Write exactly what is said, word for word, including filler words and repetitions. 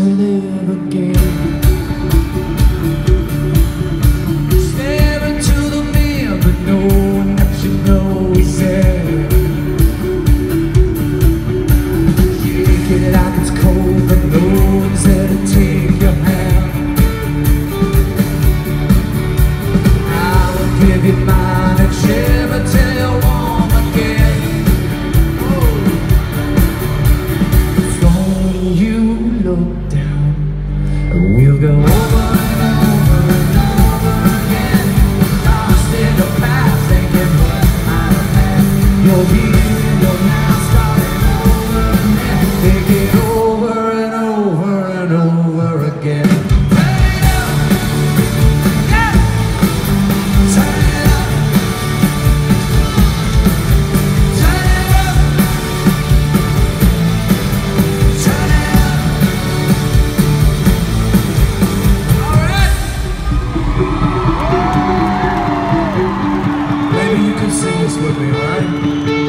live again. Staring to the mirror, but knowing that you know is there. Shaking it like it's cold, but no one's there to take your hand. I will give you mine and shiver till you're warm again. Look down, and we'll go over and over and over again. Lost in the past, thinking what might have had. You're here, you're now starting over again. Take it over and over and over again. Turn it up, yeah. Turn it up, turn it up, turn it up. Maybe you can sing this with me, right?